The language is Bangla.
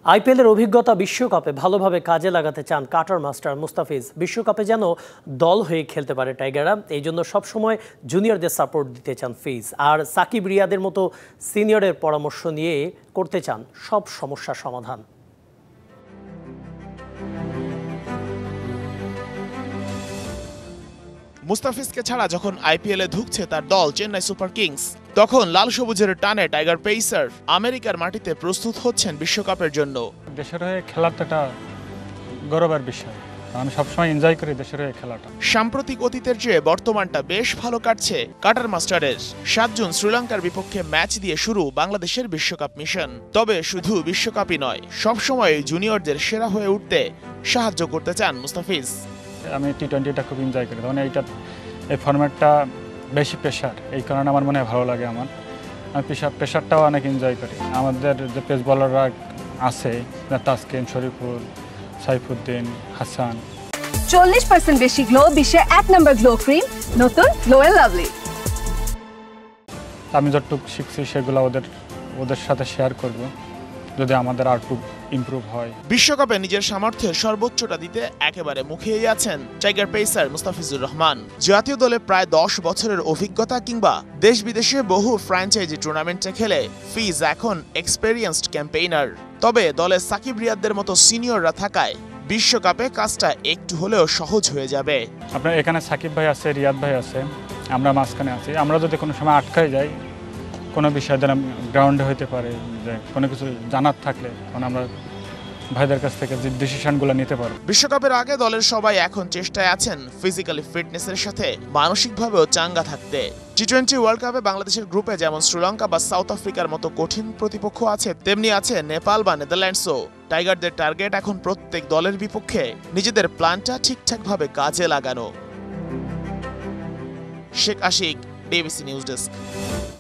আইপিএলের অভিজ্ঞতা বিশ্বকাপে ভালোভাবে কাজে লাগাতে চান কাটার মাস্টার মুস্তাফিজ। বিশ্বকাপে যেন দল হয়ে খেলতে পারে টাইগাররা, এই জন্য সবসময় জুনিয়রদের সাপোর্ট দিতে চান ফিজ। আর সাকিব রিয়াদের মতো সিনিয়রের পরামর্শ নিয়ে করতে চান সব সমস্যার সমাধান। মুস্তাফিজকে ছাড়া যখন আইপিএলে ঢুকছে তার দল চেন্নাই সুপার কিংস, তখন লাল সবুজের টানে টাইগার পেসার আমেরিকার মাটিতে প্রস্তুত হচ্ছেন বিশ্বকাপের জন্য। দেশের হয়ে খেলাটা একটা গৌরবের বিষয়, আমি সবসময় এনজয় করি দেশের হয়ে খেলাটা। সাম্প্রতিক অতীতের চেয়ে বর্তমানটা বেশ ভালো কাটছে কাটার মাস্টারের। 7 জুন শ্রীলঙ্কার বিপক্ষে ম্যাচ দিয়ে শুরু বাংলাদেশের বিশ্বকাপ মিশন। তবে শুধু বিশ্বকাপই নয়, সবসময় জুনিয়রদের সেরা হয়ে উঠতে সাহায্য করতে চান মুস্তাফিজ। আমি টি-20টা খুব এনজয় করি, তখন এই ফরম্যাটটা বেশি প্রেশার, এই কারণে আমার মনে হয় ভালো লাগে। আমি প্রেশারটাও অনেক এনজয় করি। আমাদের যে পেস বলাররা আছে, তাসকিন, শরীফুল, সাইফুদ্দিন, হাসান। 40% বেশি গ্লো, বিশ্বের 1 নম্বর গ্লো ক্রিম, নতুন গ্লো এন্ড লাভলি। আমি যতটুকু শিখছি সেগুলো ওদের সাথে শেয়ার করব, যদি আমাদের আরটুক ইমপ্রুভ হয়। বিশ্বকাপে নিজের সামর্থ্যের সর্বোচ্চটা দিতে একেবারে মুখিয়েই আছেন টাইগার পেসার মুস্তাফিজুর রহমান। জাতীয় দলে প্রায় 10 বছরের অভিজ্ঞতা কিংবা দেশ বিদেশে বহু ফ্র্যাঞ্চাইজি টুর্নামেন্টে খেলে ফিজ এখন এক্সপেরিয়েন্সড ক্যাম্পেইনার। তবে দলে সাকিব রিয়াদের মতো সিনিয়ররা থাকায় বিশ্বকাপে কাজটা একটু হলেও সহজ হয়ে যাবে। আপনার এখানে সাকিব ভাই আছে, রিয়াদ ভাই আছে, আমরা মাঝখানে আছি। আমরা যদি কোনো সময় আটকাই যাই কোনো বিষয় দ্বারা, গ্রাউন্ডে হইতে পারে যে কোনো কিছু জানার থাকলে, তখন আমরা ভাইদের কাছ থেকে যে ডিসিশনগুলো নিতে পারব। বিশ্বকাপের আগে দলের সবাই এখন চেষ্টায় আছেন ফিজিক্যালি ফিটনেসের সাথে মানসিকভাবেও চাঙ্গা থাকতে। টি-20 ওয়ার্ল্ড কাপে বাংলাদেশের গ্রুপে যেমন শ্রীলঙ্কা বা সাউথ আফ্রিকার মতো কঠিন প্রতিপক্ষ আছে, তেমনি আছে নেপাল বা নেদারল্যান্ডসও। টাইগারদের টার্গেট এখন প্রত্যেক দলের বিপক্ষে নিজেদের প্ল্যানটা ঠিকঠাকভাবে কাজে লাগানো। Sheikh Ashiq, DBC news desk.